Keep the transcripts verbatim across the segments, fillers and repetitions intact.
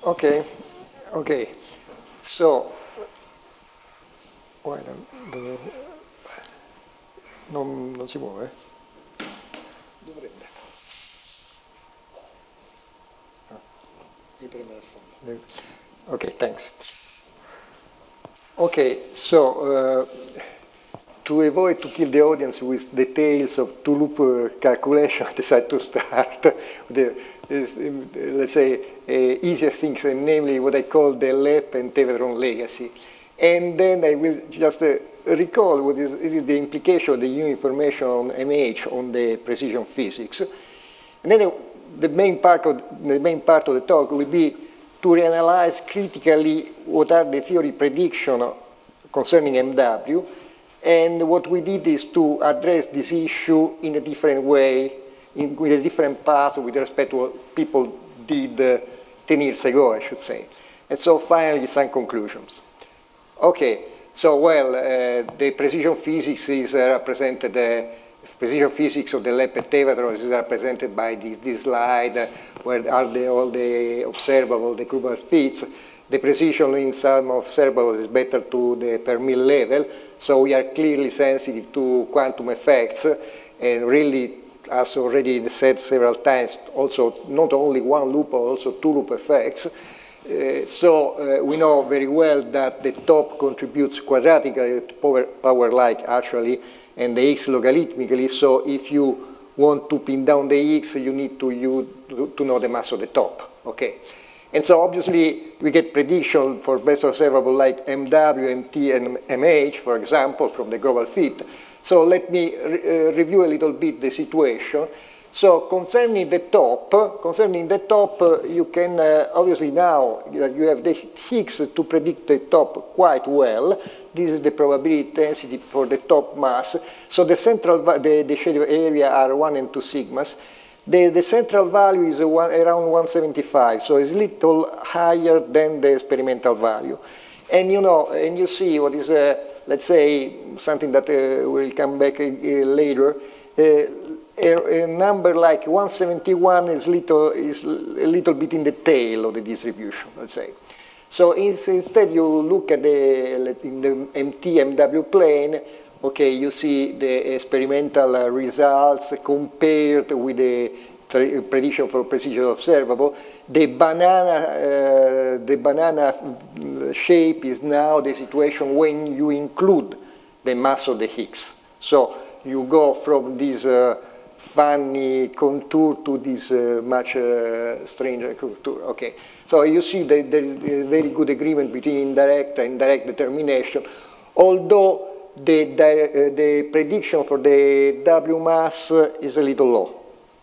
Okay, okay. So, guarda, non, non si muove? Dovrebbe. Ah. Devi premere a fondo. Okay, thanks. Okay, so uh, to avoid to kill the audience with details of two-loop uh, calculation, I decided to start the, this, um, let's say, uh, easier things, and namely what I call the LEP and Tevatron legacy. And then I will just uh, recall what is, is the implication of the new information on M H on the precision physics. And then the, the, main part of, the main part of the talk will be to reanalyze critically what are the theory predictions concerning M W. And what we did is to address this issue in a different way, in, with a different path with respect to what people did uh, ten years ago, I should say. And so finally, some conclusions. Okay, so well, uh, the precision physics is uh, represented, uh, precision physics of the LEP and Tevatron is represented by this, this slide, uh, where are the, all the observable, the Grubel fits. The precision in some observables is better to the per mil level, so we are clearly sensitive to quantum effects, and really, as already said several times, also not only one loop, but also two loop effects. Uh, so uh, we know very well that the top contributes quadratically to power, power like actually, and the x logarithmically. So if you want to pin down the x, you need to, you, to know the mass of the top. Okay. And so obviously we get prediction for best observable like M W, M T, and M H, for example, from the global fit. So let me re uh, review a little bit the situation. So concerning the top, concerning the top, uh, you can uh, obviously now you have the Higgs to predict the top quite well. This is the probability density for the top mass. So the central, the, the shaded area are one and two sigmas. The, the central value is a one, around one seventy-five, so it's a little higher than the experimental value. And you know, and you see what is, uh, let's say, something that uh, will come back uh, later. Uh, A, a number like one seventy-one is, little, is a little bit in the tail of the distribution, let's say. So instead you look at the, in the M T M W plane, okay, you see the experimental uh, results compared with the prediction for precision observable. The banana, uh, the banana shape is now the situation when you include the mass of the Higgs. So you go from this uh, funny contour to this uh, much uh, stranger contour. Okay, so you see that there is a very good agreement between indirect and direct determination, although the, the, uh, the prediction for the W mass is a little low.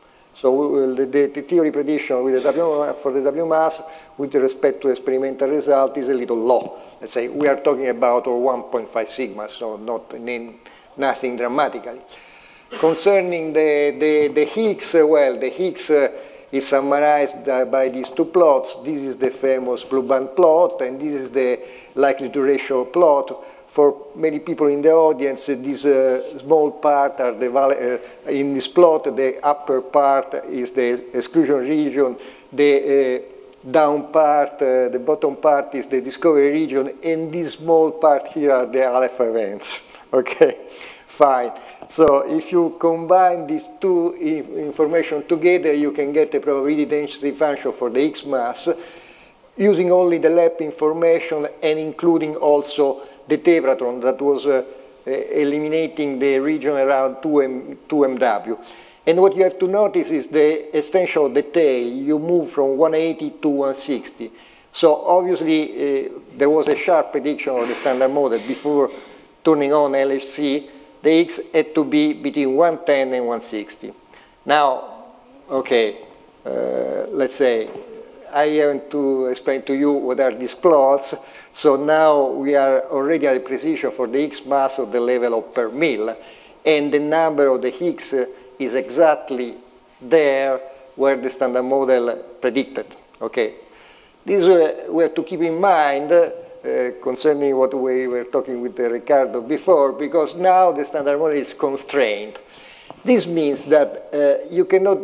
So the, the, the theory prediction with the W, for the W mass with respect to experimental result is a little low. Let's say we are talking about one point five sigma, so not in, nothing dramatically. Concerning the, the, the Higgs, uh, well, the Higgs uh, is summarized uh, by these two plots. This is the famous blue band plot, and this is the likelihood ratio plot. For many people in the audience, uh, this uh, small part are the uh, in this plot, the upper part is the exclusion region, the uh, down part, uh, the bottom part is the discovery region, and this small part here are the alpha events. Okay. Fine. So if you combine these two information together, you can get a probability density function for the X mass using only the LEP information and including also the Tevatron that was uh, eliminating the region around two M W. And what you have to notice is the extension of the tail. You move from one eighty to one sixty. So obviously uh, there was a sharp prediction of the standard model before turning on L H C. The X had to be between one ten and one sixty. Now, okay, uh, let's say, I have to explain to you what are these plots. So now we are already at a precision for the X mass of the level of per mil, and the number of the Higgs is exactly there where the standard model predicted, okay? This uh, we have to keep in mind Uh, concerning what we were talking with uh, Ricardo before, because now the standard model is constrained. This means that uh, you cannot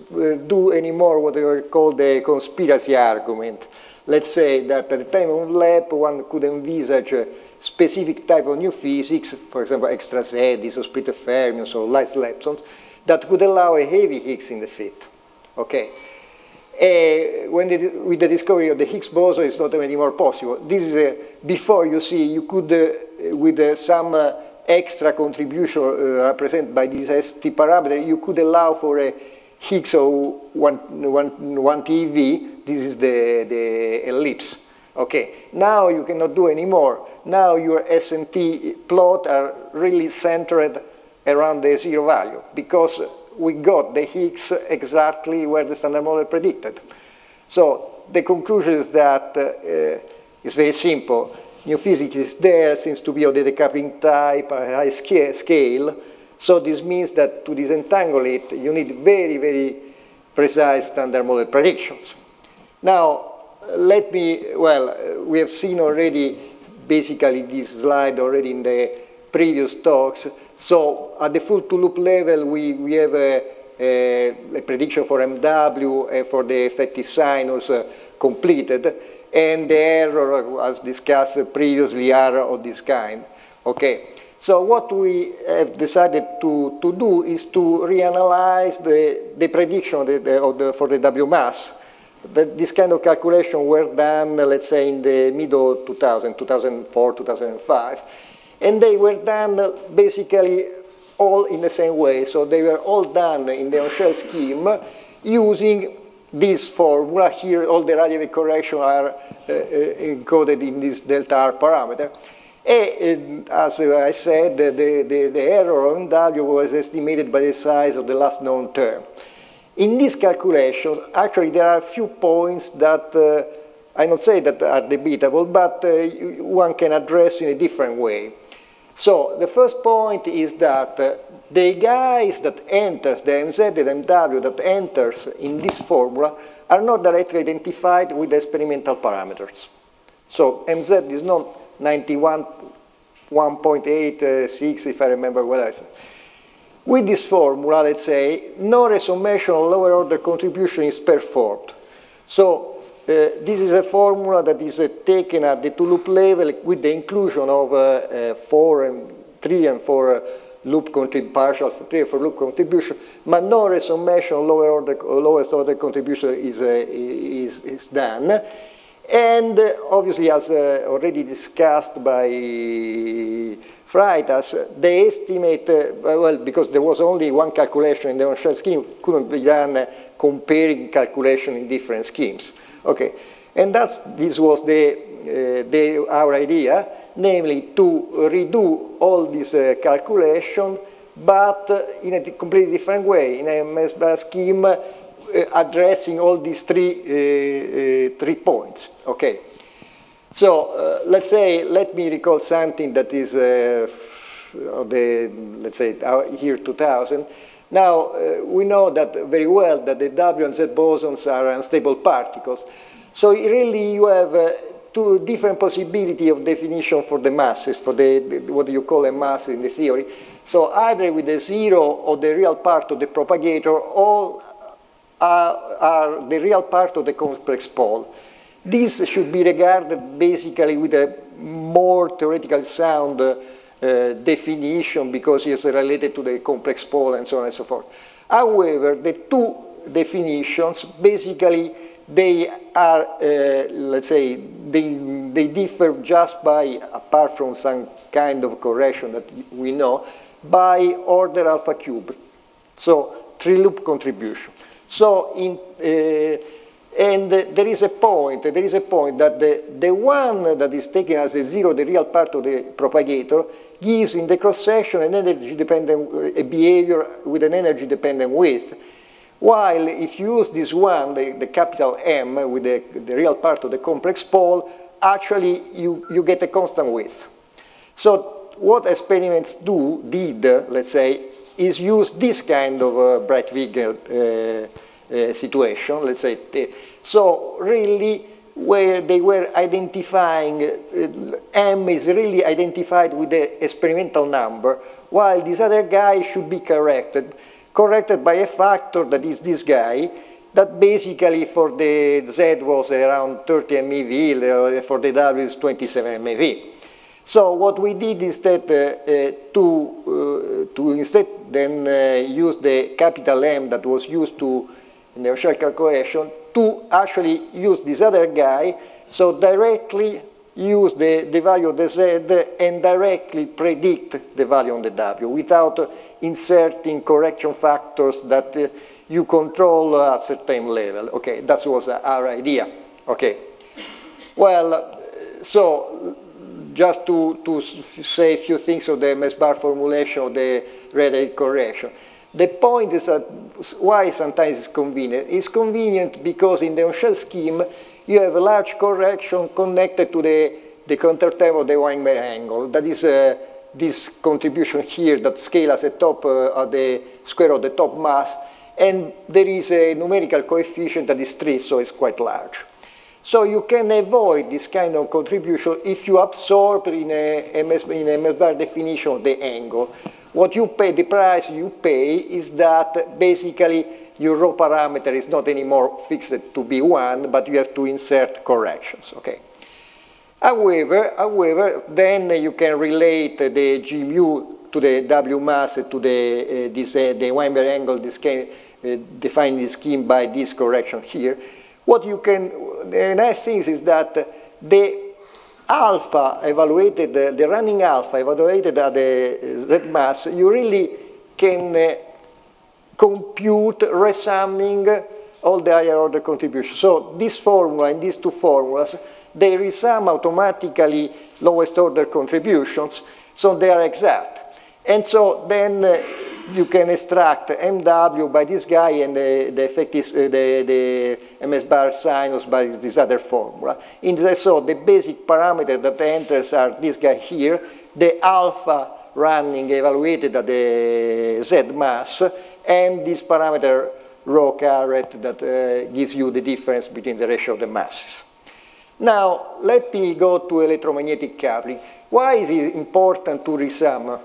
uh, do anymore what we call the conspiracy argument. Let's say that at the time of lab, one could envisage a specific type of new physics, for example, extra Sedis or splitter fermions or light leptons, that would allow a heavy Higgs in the fit. Okay. Uh, when the, with the discovery of the Higgs boson, it's not anymore possible. This is uh, before, you see, you could, uh, with uh, some uh, extra contribution uh, represented by this S T parameter, you could allow for a Higgs of one T E V. This is the, the ellipse. Okay, now you cannot do anymore. Now your S and T plot are really centered around the zero value because we got the Higgs exactly where the standard model predicted. So the conclusion is that uh, it's very simple. New physics is there, seems to be of the decoupling type, a high scale. So this means that to disentangle it, you need very, very precise standard model predictions. Now, let me, well, we have seen already basically this slide already in the previous talks. So at the full two-loop level, we, we have a, a, a prediction for M W and for the effective sinus uh, completed, and the error, as discussed previously, are of this kind. Okay. So what we have decided to, to do is to reanalyze the, the prediction of the, the, of the, for the W mass. That this kind of calculation were done, let's say, in the middle two thousand, two thousand four, two thousand five. And they were done basically all in the same way. So they were all done in the on-shell scheme using this formula. Here, all the radial corrections are uh, uh, encoded in this delta R parameter. And as I said, the, the, the error on W was estimated by the size of the last known term. In these calculations, actually, there are a few points that uh, I not say that are debatable, but uh, one can address in a different way. So the first point is that uh, the guys that enters, the M Z and M W that enters in this formula are not directly identified with the experimental parameters. So M Z is not ninety-one, one point eight six, if I remember well. I said. With this formula, let's say, no resummation of lower order contribution is performed. So uh, this is a formula that is uh, taken at the two-loop level with the inclusion of uh, uh, four and three and four uh, loop partial three and four loop contribution, but no resummation of lower order, lowest order contribution is, uh, is, is done. And uh, obviously, as uh, already discussed by Freitas, they estimate, uh, well, because there was only one calculation in the on-shell scheme, couldn't be done uh, comparing calculation in different schemes. Okay, and that's, this was the, uh, the, our idea, namely to redo all this uh, calculation, but uh, in a completely different way, in a M S B A scheme, uh, addressing all these three, uh, uh, three points. Okay. So uh, let's say, let me recall something that is uh, the, let's say, year two thousand. Now, uh, we know that very well that the W and Z bosons are unstable particles. So really you have uh, two different possibilities of definition for the masses, for the, the, what you call a mass in the theory. So either with the zero or the real part of the propagator, all are, are the real part of the complex pole. This should be regarded basically with a more theoretical sound uh, uh, definition because it's related to the complex pole and so on and so forth. However, the two definitions, basically, they are, uh, let's say, they, they differ just by, apart from some kind of correction that we know, by order alpha cube. So, three-loop contribution. So, in, uh, and uh, there is a point, there is a point that the, the one that is taken as a zero, the real part of the propagator, gives in the cross-section an energy-dependent uh, behavior with an energy-dependent width. While if you use this one, the, the capital M, with the, the real part of the complex pole, actually you, you get a constant width. So what experiments do, did, uh, let's say, is use this kind of uh, Breit-Wigner uh, uh, situation, let's say. So really, where they were identifying, uh, M is really identified with the experimental number, while this other guy should be corrected. corrected by a factor that is this guy, that basically for the Z was around thirty MeV, for the W is twenty-seven MeV. So what we did instead uh, uh, to, uh, to instead then uh, use the capital M that was used to in the shell calculation to actually use this other guy, so directly use the, the value of the Z and directly predict the value on the W without uh, inserting correction factors that uh, you control at a certain level. Okay, that was uh, our idea. Okay. Well, uh, so just to, to say a few things of the M S bar formulation of the radial correction. The point is that why sometimes it's convenient. It's convenient because in the on-shell scheme, you have a large correction connected to the, the counterterm of the Weinberg angle. That is uh, this contribution here that scale as a top uh, of the square of the top mass, and there is a numerical coefficient that is three, so it's quite large. So you can avoid this kind of contribution if you absorb in a M S, in a M S bar definition of the angle. What you pay, the price you pay is that basically your rho parameter is not anymore fixed to be one, but you have to insert corrections, okay? However, however, then you can relate the G mu to the W mass to the, uh, this, uh, the Weinberg angle, this can, uh, define the scheme by this correction here. What you can, the nice thing is that the alpha evaluated, uh, the running alpha evaluated at the Z mass, you really can uh, compute resumming all the higher order contributions. So this formula and these two formulas, they resum automatically lowest order contributions, so they are exact. And so then uh, you can extract M W by this guy and the, the effect is uh, the, the M S bar sinus by this other formula. In the, so the basic parameter that enters are this guy here, the alpha running evaluated at the Z mass, and this parameter rho caret that uh, gives you the difference between the ratio of the masses. Now, let me go to electromagnetic coupling. Why is it important to resum?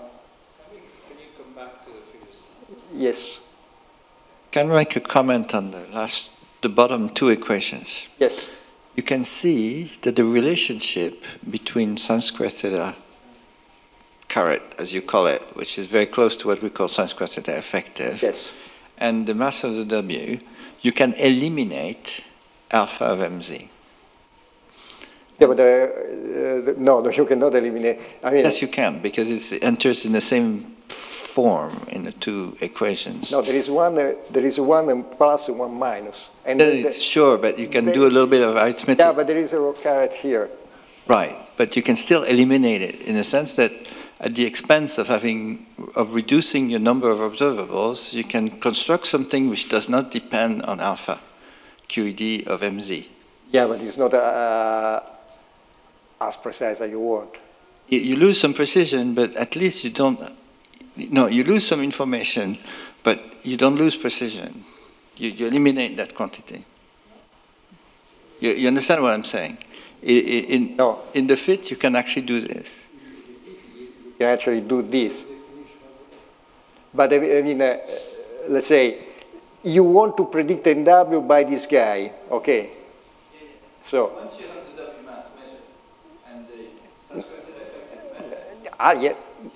Yes. Can I make a comment on the last, the bottom two equations? Yes. You can see that the relationship between sin square theta caret, as you call it, which is very close to what we call sin square theta effective, yes, and the mass of the W, you can eliminate alpha of M Z. Yeah, but uh, uh, no, no, you cannot eliminate. I mean, yes, you can, because it enters in the same form in the two equations. No, there is one. Uh, there is one plus and one minus. And that the, is sure, but you can the, do a little bit of arithmetic. Yeah, but there is a rho caret here. Right, but you can still eliminate it in the sense that at the expense of having of reducing your number of observables, you can construct something which does not depend on alpha Q E D of M Z. Yeah, but it's not uh, as precise as you want. You, you lose some precision, but at least you don't. No, you lose some information, but you don't lose precision. You, you eliminate that quantity. You, you understand what I'm saying? In, in, no. in the fit, you can actually do this. You can actually do this. But I mean, uh, let's say, you want to predict N W by this guy, okay? So. Once you have the W mass measured and the sin square theta effective measured. Ah, yeah.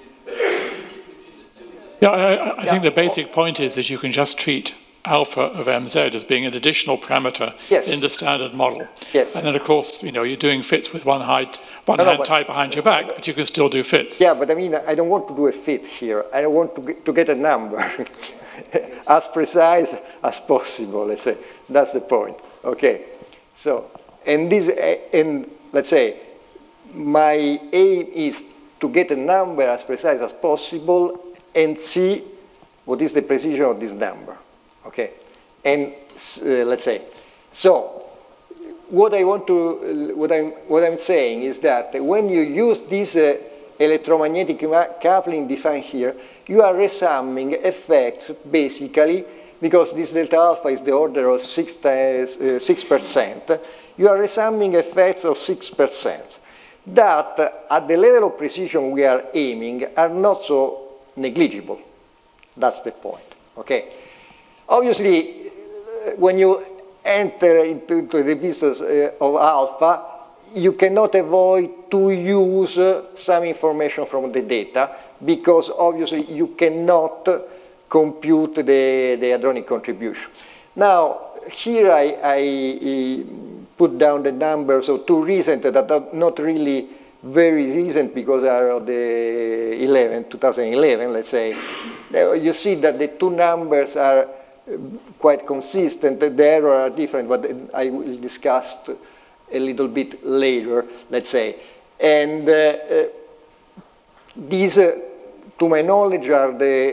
Yeah, I, I think the basic point is that you can just treat alpha of M Z as being an additional parameter yes. in the standard model. Yes. And then, of course, you know, you're doing fits with one, height, one no, hand no, tied behind your back, but you can still do fits. Yeah, but I mean, I don't want to do a fit here. I want to get, to get a number as precise as possible, let's say. That's the point. Okay. So, and this, and let's say, my aim is to get a number as precise as possible and see what is the precision of this number, okay? And uh, let's say, so what I want to, uh, what I'm, what I'm saying is that when you use this uh, electromagnetic coupling defined here, you are resumming effects basically because this delta alpha is the order of six percent. You are resumming effects of six percent that at the level of precision we are aiming are not so negligible. That's the point, Okay. Obviously, when you enter into, into the business uh, of alpha, you cannot avoid to use uh, some information from the data, because obviously you cannot compute the, the hadronic contribution. Now, here I, I put down the numbers of two recent that are not really very recent because they are of the eleven, two thousand eleven, let's say. You see that the two numbers are quite consistent. The errors are different, but I will discuss a little bit later, let's say. And uh, uh, these, uh, to my knowledge, are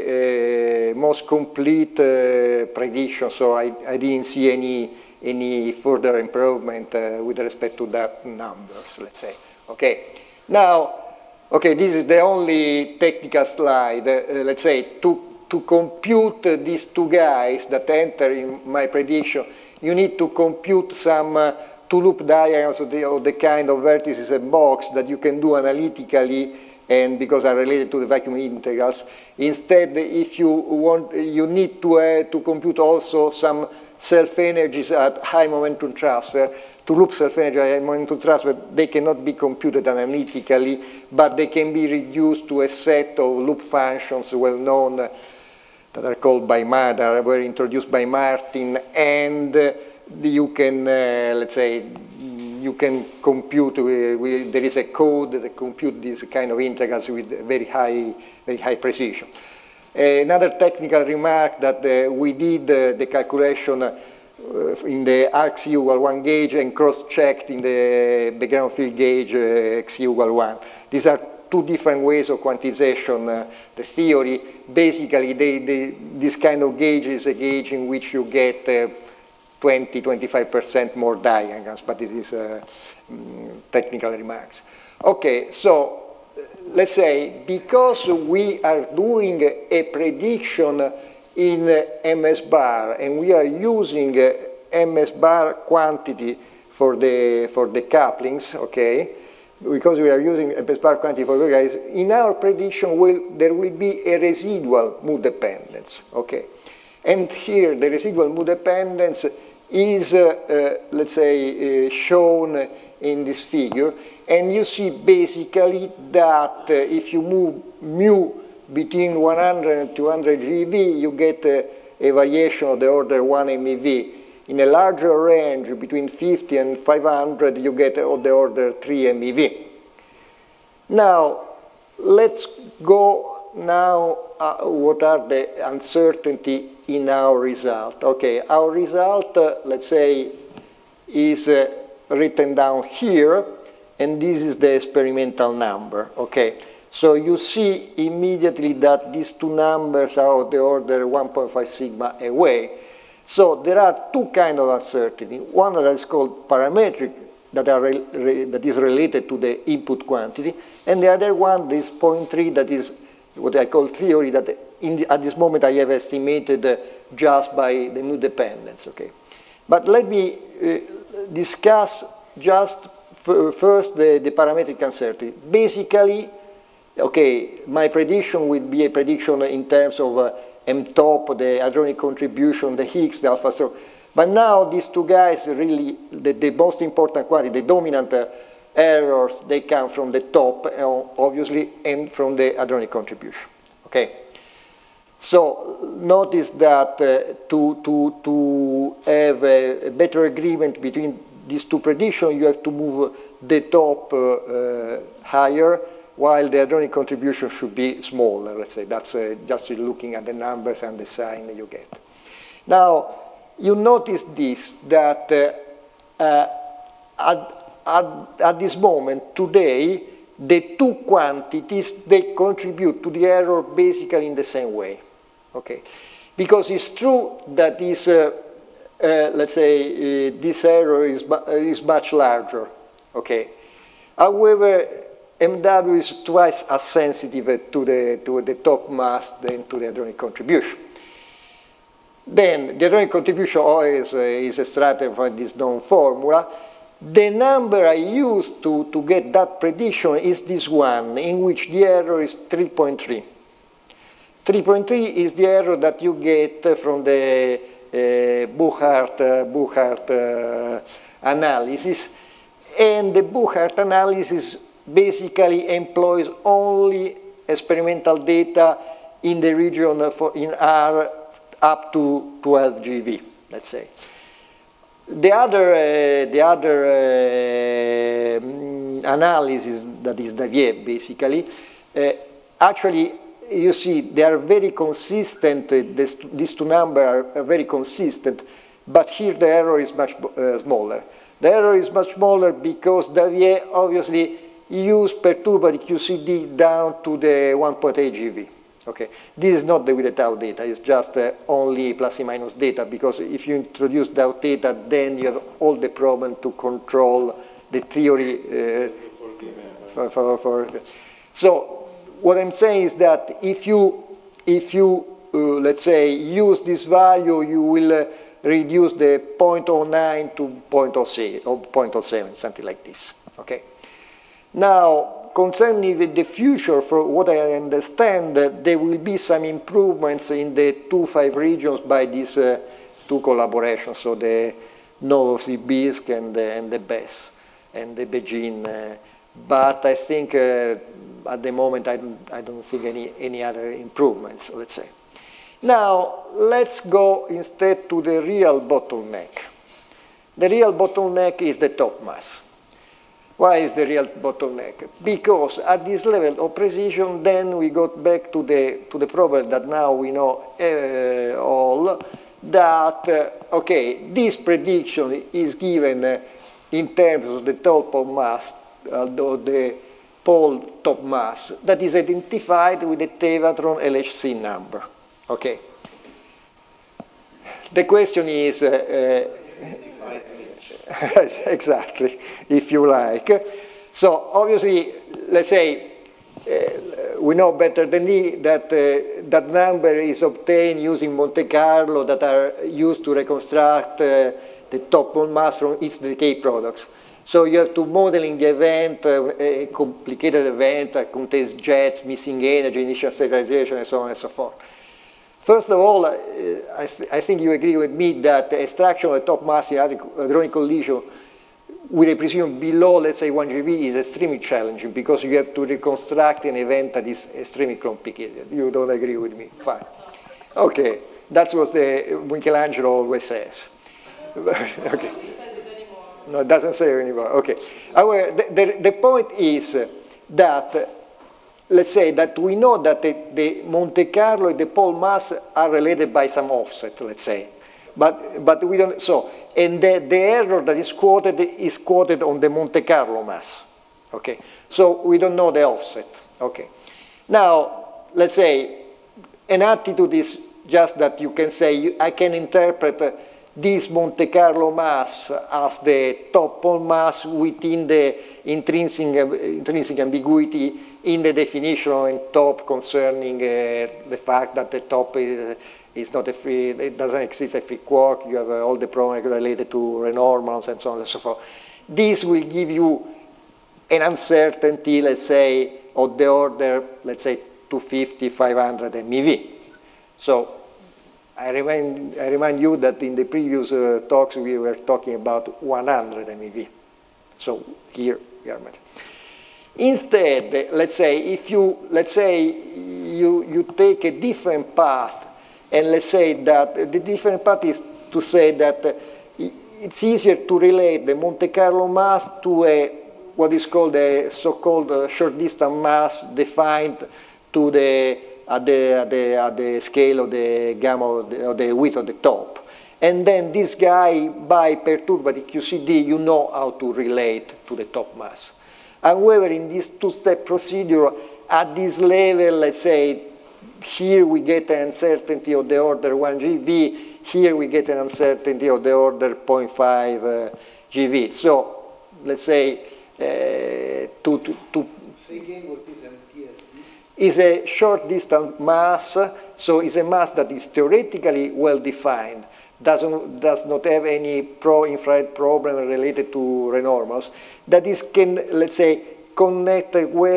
the uh, most complete uh, predictions, so I, I didn't see any, any further improvement uh, with respect to that numbers, let's say. Okay, now, okay, this is the only technical slide, uh, let's say, to, to compute uh, these two guys that enter in my prediction, you need to compute some uh, two-loop diagrams of the, of the kind of vertices and box that you can do analytically, and because are related to the vacuum integrals. Instead, if you want, you need to, uh, to compute also some self-energies at high momentum transfer. To loop self-energy at high momentum transfer, they cannot be computed analytically, but they can be reduced to a set of loop functions well known uh, that are called by that are, were introduced by Martin, and uh, you can, uh, let's say, you can compute, uh, with, there is a code that compute these kind of integrals with very high, very high precision. Uh, another technical remark that uh, we did uh, the calculation uh, in the arc equal one gauge and cross-checked in the background field gauge uh, X equal one. These are two different ways of quantization. Uh, the theory, basically, they, they, this kind of gauge is a gauge in which you get uh, twenty, twenty-five percent more diagrams, but it is uh, um, technical remarks. Okay, so let's say because we are doing a prediction in uh, M S bar and we are using uh, M S bar quantity for the, for the couplings, okay, because we are using M S bar quantity for the guys, in our prediction will, there will be a residual mood dependence, okay. And here the residual mood dependence is, uh, uh, let's say, uh, shown in this figure. And you see basically that uh, if you move mu between one hundred and two hundred G eV, you get uh, a variation of the order one M E V. In a larger range between fifty and five hundred, you get of the order three M E V. Now, let's go now, uh, what are the uncertainty in our result. Okay, our result, uh, let's say, is uh, written down here, and this is the experimental number, okay. So you see immediately that these two numbers are of the order one point five sigma away. So there are two kinds of uncertainty. One that is called parametric, that, are re re that is related to the input quantity, and the other one, this zero point three, that is what I call theory, that in the, at this moment I have estimated uh, just by the mu dependence, okay. But let me uh, discuss just f first the, the parametric uncertainty. Basically, okay, my prediction will be a prediction in terms of uh, M top, the hadronic contribution, the Higgs, the alpha stroke. But now these two guys really, the, the most important quantity, the dominant uh, errors, they come from the top, uh, obviously, and from the hadronic contribution, okay? So notice that uh, to, to, to have a, a better agreement between these two predictions, you have to move the top uh, uh, higher, while the hadronic contribution should be smaller, let's say. That's uh, just looking at the numbers and the sign that you get. Now, you notice this, that uh, uh, at, at, at this moment, today, the two quantities, they contribute to the error basically in the same way, okay? Because it's true that this, uh, uh, let's say, uh, this error is, is much larger, okay? However, M W is twice as sensitive to the, to the top mass than to the hadronic contribution. Then the hadronic contribution always uh, is extracted from this known formula. The number I used to, to get that prediction is this one, in which the error is three point three. three point three is the error that you get from the uh, Buchart, uh, Buchart uh, analysis. And the Buchart analysis basically employs only experimental data in the region for, in R up to twelve G V, let's say. The other, uh, the other uh, analysis, that is Davier basically, uh, actually you see they are very consistent, uh, this, these two numbers are, are very consistent, but here the error is much uh, smaller. The error is much smaller because Davier obviously used perturbed Q C D down to the one point eight G V. Okay, this is not the with the tau data, it's just uh, only plus and minus data, because if you introduce tau data, then you have all the problem to control the theory. Uh, for, for, for, so what I'm saying is that if you, if you uh, let's say, use this value, you will uh, reduce the zero point zero nine to zero point zero seven, something like this. Okay. Now, concerning the future, for what I understand, uh, there will be some improvements in the two five regions by these uh, two collaborations, so the Novosibirsk and, uh, and the B E S and the Beijing. Uh, but I think uh, at the moment I don't, I don't think any, any other improvements, let's say. Now, let's go instead to the real bottleneck. The real bottleneck is the top mass. Why is the real bottleneck? Because at this level of precision, then we got back to the, to the problem that now we know uh, all, that, uh, okay, this prediction is given uh, in terms of the top of mass, uh, the pole top mass, that is identified with the Tevatron L H C number. Okay. The question is, uh, uh, exactly, if you like. So obviously, let's say, uh, we know better than me that uh, that number is obtained using Monte Carlo that are used to reconstruct uh, the top pole mass from its decay products. So you have to modeling the event, uh, a complicated event that contains jets, missing energy, initial stabilization, and so on and so forth. First of all, uh, I, th I think you agree with me that the extraction of the top mass in hadronic collision with a precision below, let's say, one G V is extremely challenging because you have to reconstruct an event that is extremely complicated. You don't agree with me? Fine. Okay, that's what the Michelangelo always says. Okay. No, it doesn't say anymore. Okay. However, the, the, the point is that, let's say that we know that the, the Monte Carlo and the pole mass are related by some offset, let's say. But, but we don't, so, and the, the error that is quoted is quoted on the Monte Carlo mass. Okay. So we don't know the offset. Okay. Now, let's say, an attitude is just that you can say, I can interpret uh, this Monte Carlo mass as the top pole mass within the intrinsic, uh, intrinsic ambiguity in the definition in top concerning uh, the fact that the top is, is not a free, it doesn't exist a free quark, you have uh, all the problems related to renormals and so on and so forth. This will give you an uncertainty, let's say, of the order, let's say, two fifty, five hundred M E V. So, I remind, I remind you that in the previous uh, talks we were talking about one hundred M E V. So here we are. Instead, let's say if you let's say you you take a different path, and let's say that the different path is to say that it's easier to relate the Monte Carlo mass to a what is called a so-called uh, short distance mass defined to the At the, at, the, at the scale of the gamma of the, of the width of the top. And then this guy, by perturbed Q C D, you know how to relate to the top mass. However, in this two-step procedure, at this level, let's say, here we get an uncertainty of the order one G V, here we get an uncertainty of the order zero point five uh, G V. So, let's say, uh, to, to, to Say again what is M T S D? Is a short distance mass, so it's a mass that is theoretically well defined, doesn't, does not have any pro-infrared problem related to renormals, that is can, let's say, connect well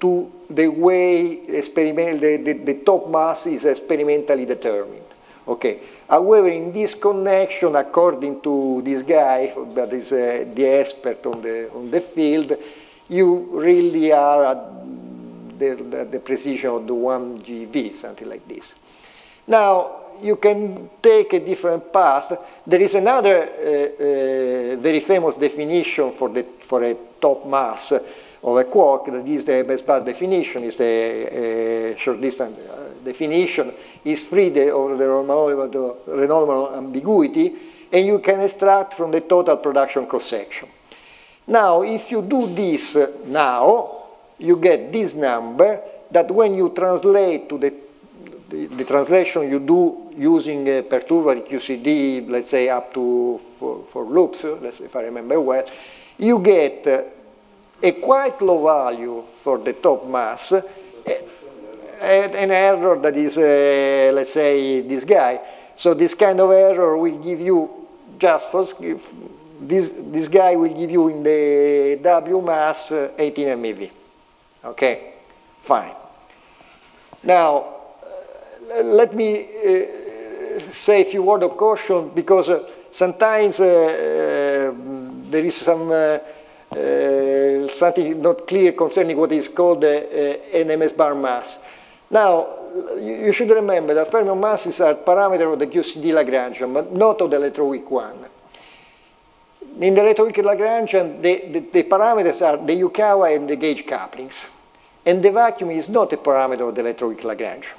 to the way experiment, the, the, the top mass is experimentally determined. Okay. However, in this connection, according to this guy, that is uh, the expert on the, on the field, you really are at the, the, the precision of the one G V, something like this. Now, you can take a different path. There is another uh, uh, very famous definition for, the, for a top mass of a quark, that is the M S bar definition, is the uh, short distance uh, definition, is free the, of the Renormable ambiguity, and you can extract from the total production cross-section. Now, if you do this uh, now, you get this number that when you translate to the, the, the translation you do using a perturbatory Q C D, let's say up to four, four loops, let's say if I remember well, you get uh, a quite low value for the top mass, uh, an error that is, uh, let's say, this guy. So this kind of error will give you just for this, this guy will give you in the W mass uh, eighteen M E V. Okay, fine. Now, uh, let me uh, say a few words of caution, because uh, sometimes uh, uh, there is some uh, uh, something not clear concerning what is called uh, uh, an M S bar mass. Now, you, you should remember that fermion masses are parameters of the Q C D Lagrangian, but not of the electroweak one. In the electroweak Lagrangian, the, the, the parameters are the Yukawa and the gauge couplings. And the vacuum is not a parameter of the electroweak Lagrangian.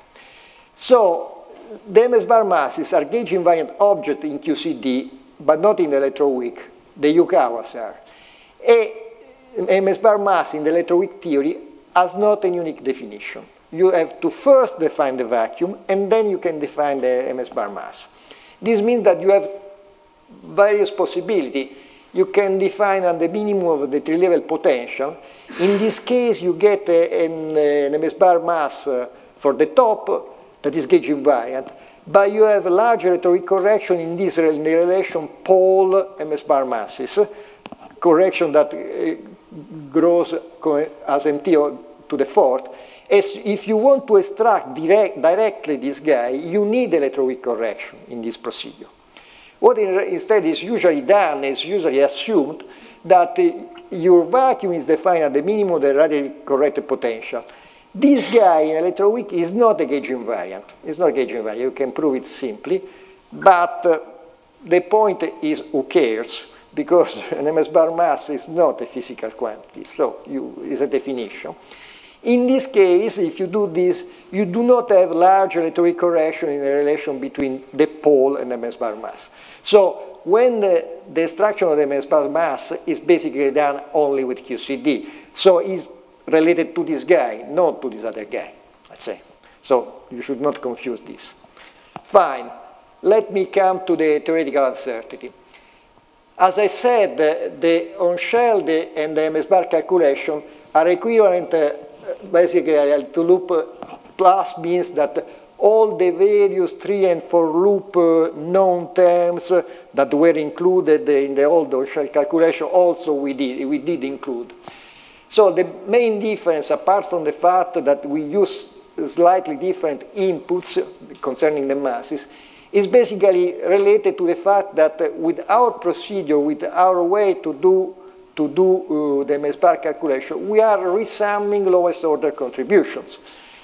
So, the M S bar masses are gauge invariant objects in Q C D, but not in the electroweak. The Yukawas are. A M S bar mass in the electroweak theory has not a unique definition. You have to first define the vacuum, and then you can define the M S bar mass. This means that you have various possibilities. You can define at the minimum of the three-level potential. In this case, you get a, an, an M S bar mass uh, for the top that is gauge invariant, but you have a large electroweak correction in this in the relation pole M S bar masses, correction that uh, grows as M T to the fourth. As if you want to extract direct, directly this guy, you need electroweak correction in this procedure. What in, instead is usually done, is usually assumed that uh, your vacuum is defined at the minimum of the radially corrected potential. This guy in electroweak is not a gauge invariant. It's not a gauge invariant. You can prove it simply, but uh, the point is who cares, because an M S bar mass is not a physical quantity, so you, it's a definition. In this case, if you do this, you do not have large electroweak correction in the relation between the pole and the M S bar mass. So when the, the extraction of the M S bar mass is basically done only with Q C D, so it's related to this guy, not to this other guy, let's say. So you should not confuse this. Fine. Let me come to the theoretical uncertainty. As I said, the, the on-shell and the M S bar calculation are equivalent. Uh, Basically, to loop plus means that all the various three and four loop uh, known terms uh, that were included in the old on-shell calculation also we did, we did include. So the main difference, apart from the fact that we use slightly different inputs concerning the masses, is basically related to the fact that uh, with our procedure, with our way to do to do uh, the M S bar calculation, we are resumming lowest order contributions.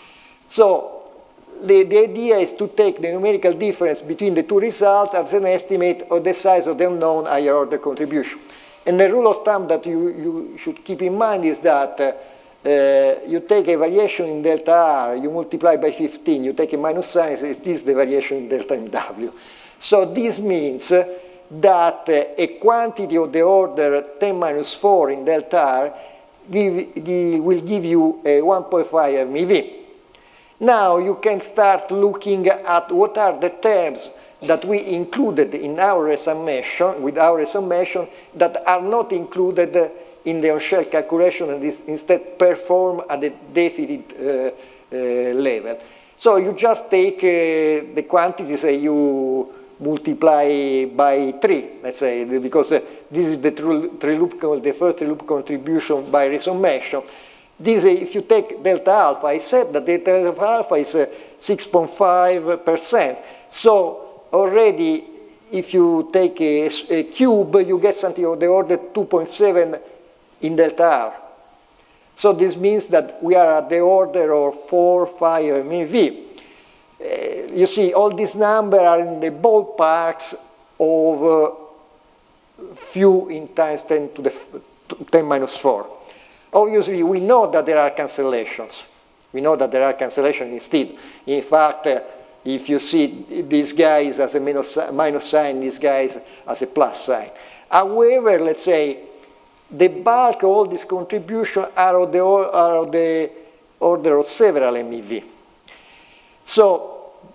So the, the idea is to take the numerical difference between the two results as an estimate of the size of the unknown higher order contribution. And the rule of thumb that you, you should keep in mind is that uh, uh, you take a variation in delta R, you multiply by fifteen, you take a minus sign, is this the variation in delta M W. So this means uh, that uh, a quantity of the order ten minus four in delta R give, give, will give you a one point five M E V. Now you can start looking at what are the terms that we included in our resummation, with our resummation, that are not included in the on-shell calculation and is instead performed at the definite uh, uh, level. So you just take uh, the quantities and you multiply by three, let's say, because uh, this is the three loop, the first three loop contribution by resummation. This, if you take delta alpha, I said that delta alpha is uh, six point five percent. So already, if you take a, a cube, you get something of the order two point seven in delta R. So this means that we are at the order of four, five M E V. Uh, you see, all these numbers are in the ballparks of uh, few in times ten to the ten minus four. Obviously, we know that there are cancellations. We know that there are cancellations instead. In fact, uh, if you see these guys as a minus, minus sign, these guys as a plus sign. However, let's say, the bulk of all these contributions are of the, are of the order of several M E V. So,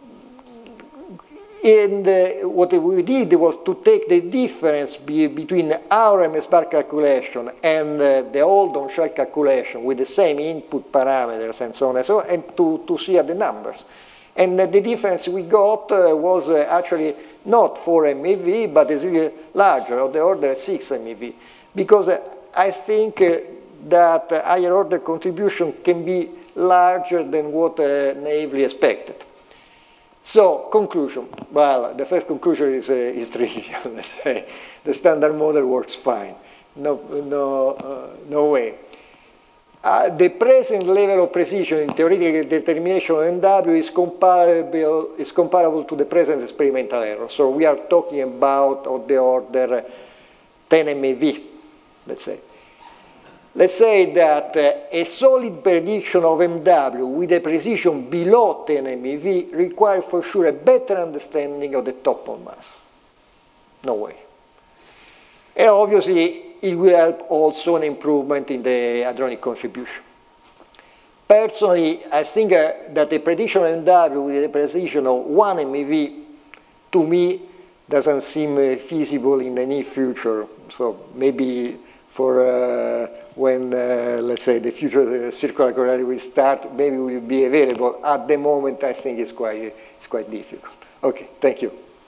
and uh, what we did was to take the difference be, between our M S bar calculation and uh, the old on-shell calculation with the same input parameters and so on and so on, and to, to see at the numbers. And uh, the difference we got uh, was uh, actually not four M E V, but is uh, larger, of the order of six M E V. Because uh, I think uh, that uh, higher order contribution can be larger than what uh, naively expected. So, conclusion. Well, the first conclusion is, uh, is trivial, let's say. The standard model works fine. No, no, uh, no way. Uh, the present level of precision in theoretical determination of M W is comparable, is comparable to the present experimental error. So we are talking about of the order ten M E V, let's say. Let's say that uh, a solid prediction of M W with a precision below ten M E V requires for sure a better understanding of the topple mass. No way. And obviously, it will help also an improvement in the hadronic contribution. Personally, I think uh, that the prediction of M W with a precision of one M E V, to me, doesn't seem uh, feasible in the near future. So maybe for uh, when, uh, let's say, the future of the circular correlate will start, maybe will be available. At the moment, I think it's quite, it's quite difficult. Okay, thank you.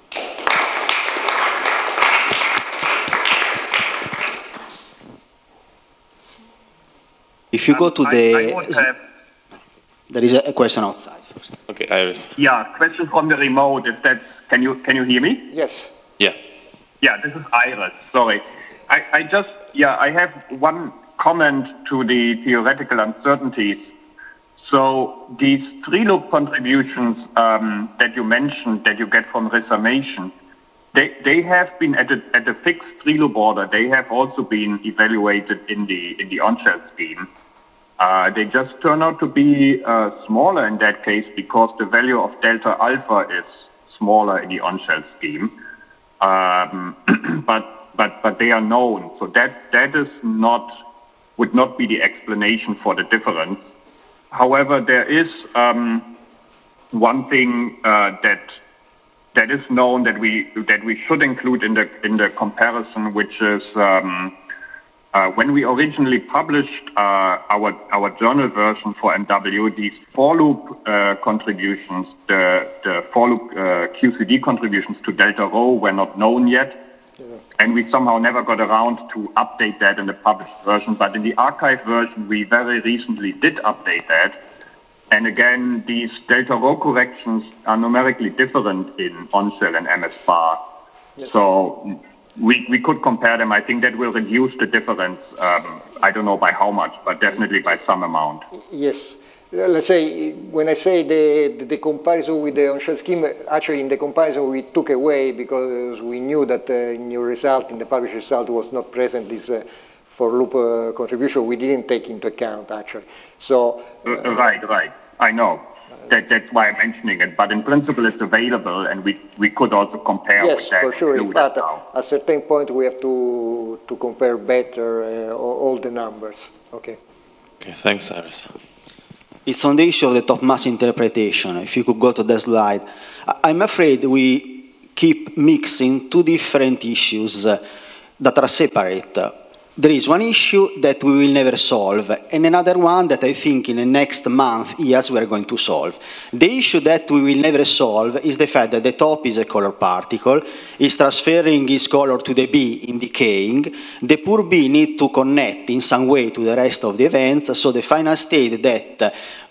If you go to Um, the, I, I would have, there is a question outside. Okay, Iris. yeah, question from the remote. If that's, can you can you hear me? Yes. Yeah. Yeah, this is Iris. Sorry, I, I just yeah I have one comment to the theoretical uncertainties. So these three-loop contributions um, that you mentioned that you get from resummation, they they have been at a at a fixed three-loop order. They have also been evaluated in the in the on-shell scheme. Uh, they just turn out to be uh, smaller in that case because the value of delta alpha is smaller in the on-shell scheme. Um, but but but they are known, so that that is not would not be the explanation for the difference. However, there is um, one thing uh, that that is known that we that we should include in the in the comparison, which is um, uh, when we originally published uh, our our journal version for M W, these for loop uh, contributions, the the for loop uh, Q C D contributions to delta rho were not known yet. And we somehow never got around to update that in the published version. But in the archive version, we very recently did update that. And again, these delta rho corrections are numerically different in on-shell and M S bar. Yes. So we, we could compare them. I think that will reduce the difference. Um, I don't know by how much, but definitely by some amount. Yes. Let's say, when I say the, the, the comparison with the on-shell scheme, actually in the comparison we took away because we knew that uh, in your result, in the published result, was not present this uh, for loop uh, contribution. We didn't take into account, actually. So uh, Right, right. I know. That, that's why I'm mentioning it. But in principle, it's available, and we, we could also compare yes, with that. for sure. In fact, now. at a certain point, we have to, to compare better uh, all, all the numbers. Okay. Okay, thanks, Iris. It's on the issue of the top mass interpretation. If you could go to the slide. I'm afraid we keep mixing two different issues uh, that are separate. there is one issue that we will never solve, and another one that I think in the next month, years, we are going to solve. The issue that we will never solve is the fact that the top is a color particle, is transferring its color to the B in decaying. The poor B need to connect in some way to the rest of the events, so the final state that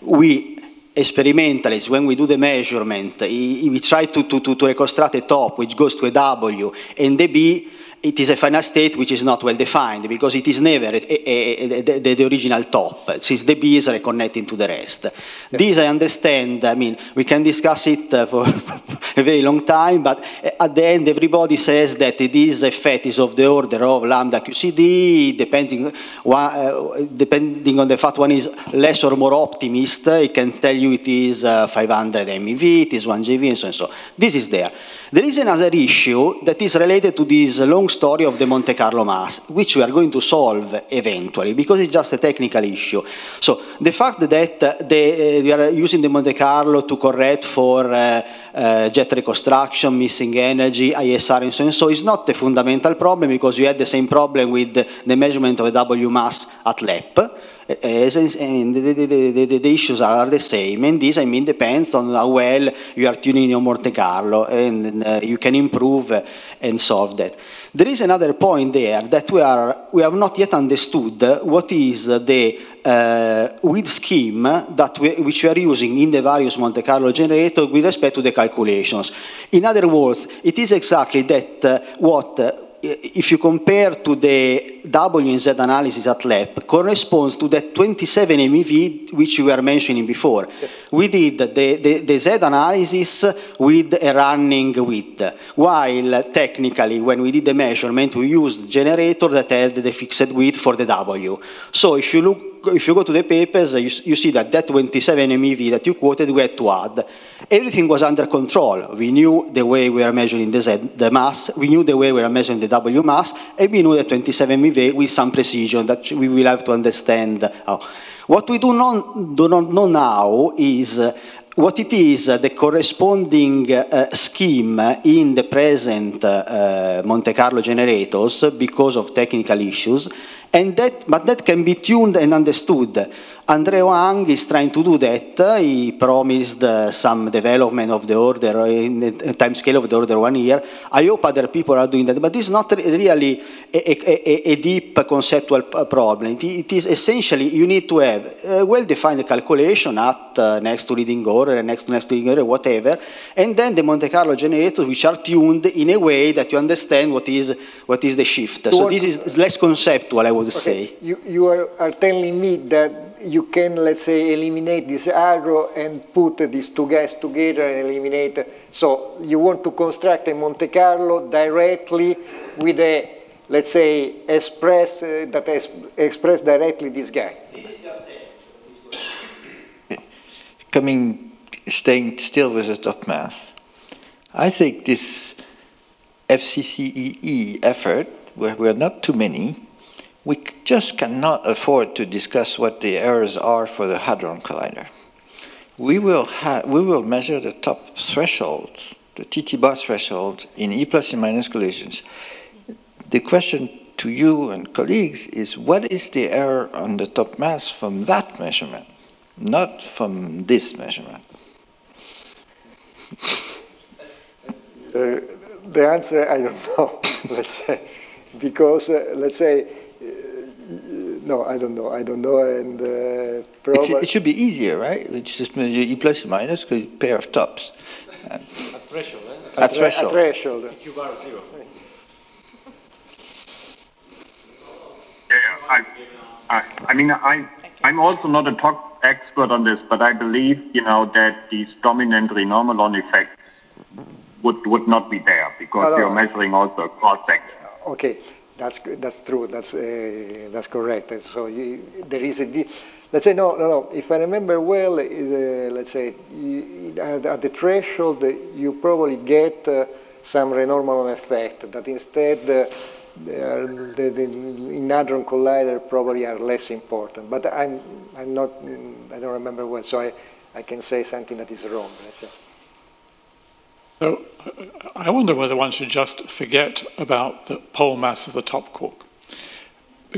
we experimentalists, when we do the measurement, we try to, to, to reconstruct a top which goes to a W and the B, it is a final state which is not well defined because it is never a, a, a, the, the original top, since the B is reconnecting to the rest. Yeah. This I understand, I mean, we can discuss it uh, for a very long time, but at the end everybody says that it is a effect is of the order of lambda Q C D, depending, uh, depending on the fact one is less or more optimist, it can tell you it is uh, five hundred M E V, it is one G V, and so on. So this is there. There is another issue that is related to this long story of the Monte Carlo mass, which we are going to solve eventually, because it's just a technical issue. So the fact that the, uh, we are using the Monte Carlo to correct for uh, uh, jet reconstruction, missing energy, I S R, and so on, so is not the fundamental problem, because you had the same problem with the, the measurement of a W mass at L E P. As, and the, the, the, the, the issues are the same, and this, I mean, depends on how well you are tuning your Monte Carlo, and uh, you can improve uh, and solve that. There is another point there that we, are, we have not yet understood what is the uh, width scheme that we, which we are using in the various Monte Carlo generators with respect to the calculations. In other words, it is exactly that uh, what uh, if you compare to the W and Z analysis at L E P, corresponds to that twenty-seven M E V which we were mentioning before. Yes. We did the, the, the Z analysis with a running width, while technically when we did the measurement we used generator that had the fixed width for the W. So if you look, if you go to the papers, you, you see that that twenty-seven M E V that you quoted, we had to add. Everything was under control. We knew the way we were measuring the Z, the mass, we knew the way we were measuring the W mass, and we knew the twenty-seven M E V with some precision that we will have to understand. Oh. What we do not, do not know now is uh, what it is uh, the corresponding uh, scheme in the present uh, Monte Carlo generators because of technical issues, and that, but that can be tuned and understood. Andrea Wang is trying to do that. He promised uh, some development of the order in a time scale of the order one year. I hope other people are doing that, but it's not really a, a, a deep conceptual problem. It, it is essentially you need to have a well-defined calculation at uh, next to leading order and next to next to leading order, whatever, and then the Monte Carlo generators which are tuned in a way that you understand what is what is the shift. So this is less conceptual, I would okay. say. You, you are, are telling me that you can, let's say, eliminate this arrow and put these two guys together and eliminate. So you want to construct a Monte Carlo directly with a, let's say, express uh, that es express directly this guy. Coming, staying still with the top mass, I think this F C C E E effort, where we are not too many, we just cannot afford to discuss what the errors are for the Hadron Collider. We will, we will measure the top thresholds, the T T bar thresholds in E plus and minus collisions. The question to you and colleagues is, what is the error on the top mass from that measurement, not from this measurement? Uh, the answer, I don't know, let's say, because, uh, let's say, no, I don't know. I don't know, and uh, probably it should be easier, right? It's just measure E plus and minus, a pair of tops. At threshold, eh? At, At threshold. At threshold. Q bar is zero. Yeah, I, I, I mean, I, I'm also not a top expert on this, but I believe, you know, that these dominant renormalon effects would would not be there because no, no. you're measuring also a cross section. Okay. That's that's true. That's uh, that's correct. So you, there is a, let's say no, no, no. If I remember well, uh, let's say you, at, at the threshold you probably get uh, some renormalon effect that instead uh, the, the, the in Hadron Collider probably are less important. But I'm I'm not I don't remember well, so I I can say something that is wrong. Let's say. So I wonder whether one should just forget about the pole mass of the top quark.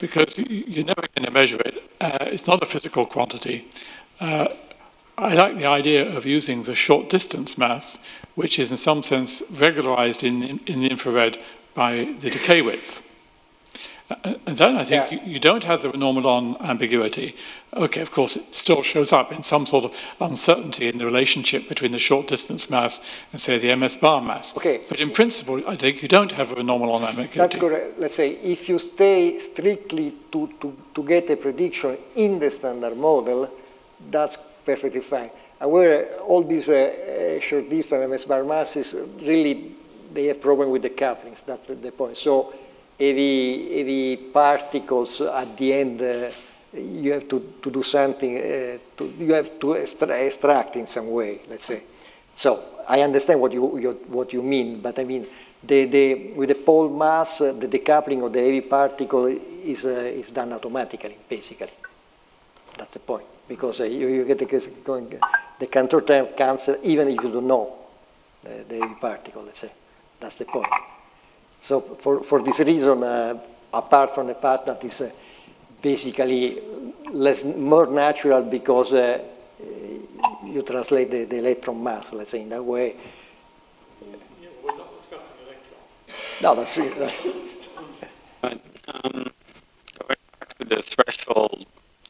because you, you're never going to measure it. Uh, it's not a physical quantity. Uh, I like the idea of using the short distance mass, which is in some sense regularized in, in, in the infrared by the decay width. Uh, and then I think yeah. you, you don't have the Renormandon ambiguity. Okay, of course, it still shows up in some sort of uncertainty in the relationship between the short distance mass and, say, the M S bar mass. Okay. But in principle, I think you don't have a Renormandon ambiguity. That's correct. Let's say if you stay strictly to, to, to get a prediction in the standard model, that's perfectly fine. However, all these uh, uh, short distance M S bar masses, really, they have problem with the couplings. That's the, the point. So heavy, heavy particles at the end, uh, you have to, to do something, uh, to, you have to extra extract in some way, let's say. So I understand what you, you, what you mean, but I mean, the, the, with the pole mass, uh, the decoupling of the heavy particle is, uh, is done automatically, basically. That's the point, because uh, you, you get the, going, the Cantor term cancel even if you don't know the, the heavy particle, let's say. That's the point. So for, for this reason, uh, apart from the fact that it's uh, basically less, more natural because uh, you translate the, the electron mass, let's say, in that way. Yeah, we're not discussing electrons. No, that's it. But, um, going back to the threshold,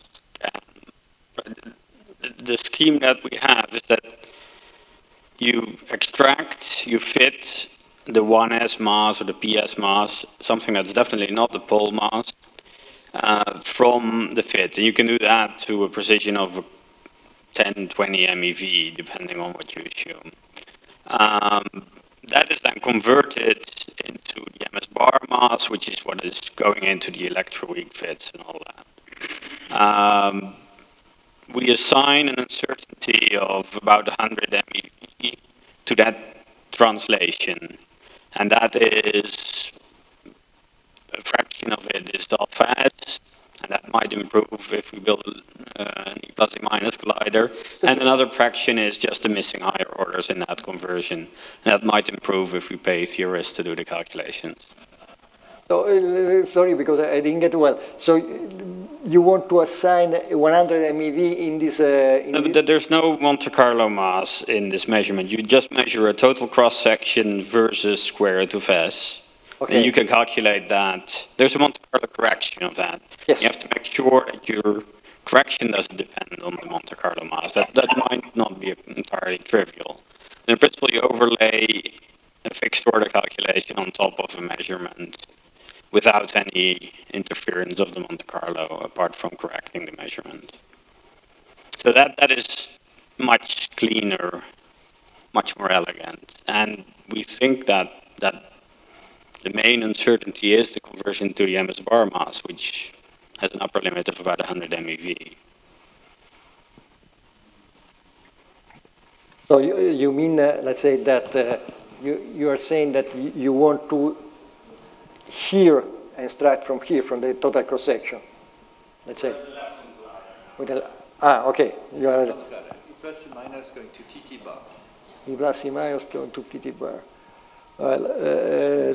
um, the, the scheme that we have is that you extract, you fit the one S mass or the P S mass, something that's definitely not the pole mass, uh, from the fit. And you can do that to a precision of ten, twenty M E V, depending on what you assume. Um, that is then converted into the M S bar mass, which is what is going into the electroweak fits and all that. Um, we assign an uncertainty of about one hundred M E V to that translation. And that is, a fraction of it is alpha S, and that might improve if we build uh, an E plus E minus collider. And another fraction is just the missing higher orders in that conversion. And that might improve if we pay theorists to do the calculations. So, uh, sorry, because I didn't get well. So you want to assign one hundred M E V in this? Uh, in no, this? There's no Monte Carlo mass in this measurement. You just measure a total cross-section versus square root of S. Okay. And you can calculate that. There's a Monte Carlo correction of that. Yes. You have to make sure that your correction doesn't depend on the Monte Carlo mass. That, that might not be entirely trivial. In principle, you overlay a fixed order calculation on top of a measurement without any interference of the Monte Carlo, apart from correcting the measurement. So that, that is much cleaner, much more elegant. And we think that, that the main uncertainty is the conversion to the M S bar mass, which has an upper limit of about one hundred M E V. So you, you mean, uh, let's say that uh, you, you are saying that you, you want to here and extract from here, from the total cross-section, let's say. With the, ah, okay. You are E plus E minus going to T T bar. E plus E minus going to T T bar. Well, uh,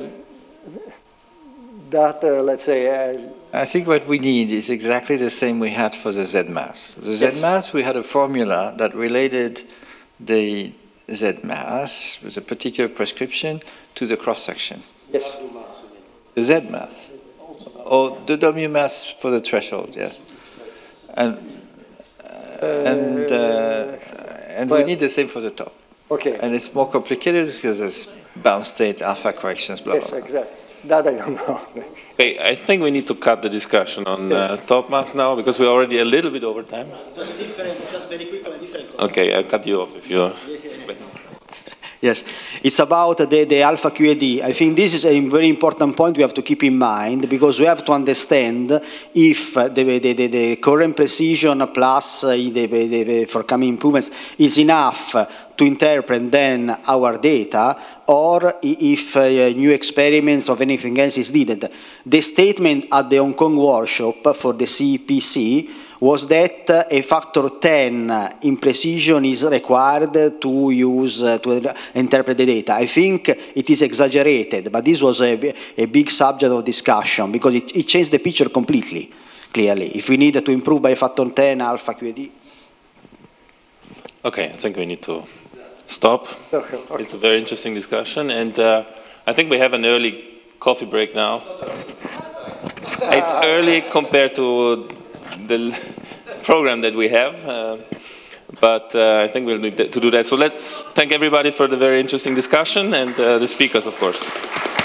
that, uh, let's say... Uh, I think what we need is exactly the same we had for the Z mass. The yes. Z mass, we had a formula that related the Z mass with a particular prescription to the cross-section. Yes. The Z mass, or the W mass for the threshold, yes. And, uh, and, uh, and well, we need the same for the top. Okay. And it's more complicated because there's bound state, alpha corrections, blah, yes, blah, blah. Exactly. That I don't know. Okay, I think we need to cut the discussion on uh, top mass now because we're already a little bit over time. Just different, just very quick on a different concept. Okay, I'll cut you off if you explain. Yes, it's about the, the alpha Q A D. I think this is a very important point we have to keep in mind because we have to understand if the, the, the, the current precision plus the, the, the forthcoming improvements is enough to interpret then our data or if uh, new experiments or anything else is needed. The statement at the Hong Kong workshop for the C P C was that a factor ten in precision is required to use, uh, to interpret the data. I think it is exaggerated, but this was a, a big subject of discussion because it, it changed the picture completely, clearly. If we need to improve by a factor ten alpha Q A D. Okay, I think we need to stop. Okay. It's a very interesting discussion, and uh, I think we have an early coffee break now. It's early compared to the program that we have, uh, but uh, I think we'll need to do that. So let's thank everybody for the very interesting discussion and uh, the speakers, of course.